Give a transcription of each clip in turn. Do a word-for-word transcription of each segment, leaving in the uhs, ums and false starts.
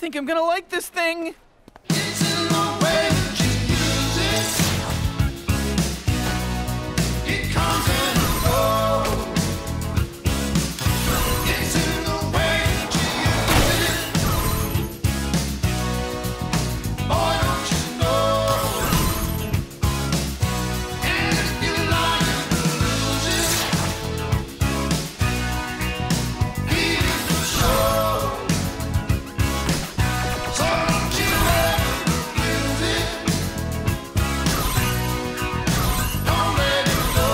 think I'm gonna like this thing. It's in the way that you use it. It comes and it goes. It's in the way that you use it. Boy, don't you know? And if you like to lose it, here's the show. So don't you ever lose it. Don't let it go.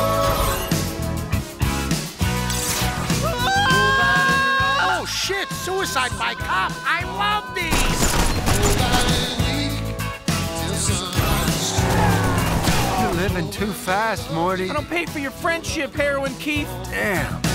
Oh, shit! Suicide by cop! I love these! Nobody weak till somebody's strong. You're living too fast, Morty. I don't pay for your friendship, Heroin Keith. Damn.